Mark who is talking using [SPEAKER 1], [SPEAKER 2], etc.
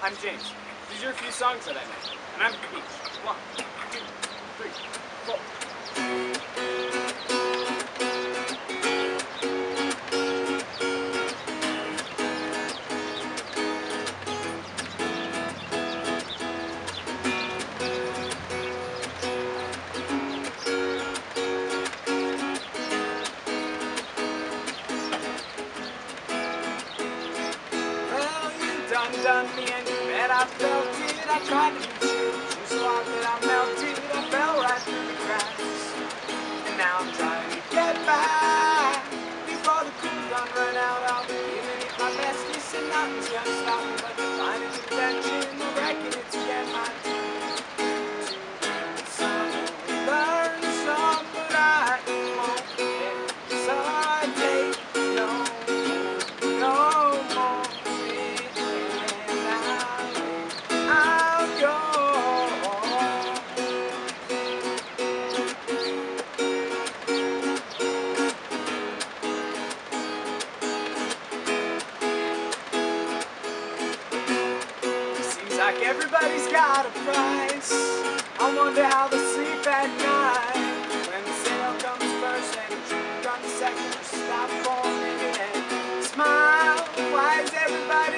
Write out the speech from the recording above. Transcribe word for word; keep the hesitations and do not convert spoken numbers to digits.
[SPEAKER 1] I'm James. These are a few songs that I made, and I'm the beach. One, two, three, four. Done, done me and you bet I felt it. I tried to be true, true so hard that I melted. I fell right through the cracks, and now I'm trying to get back. Before the cool done run out, I'll be giving it my best. Listen, nothing's gonna stop me but the fine invention. I'm wrecking it to get my some learn some, but I won't hesitate no, no more. Like everybody's got a price. I wonder how they sleep at night. When the sale comes first and the truth comes second, just stop for a minute and smile. Why is everybody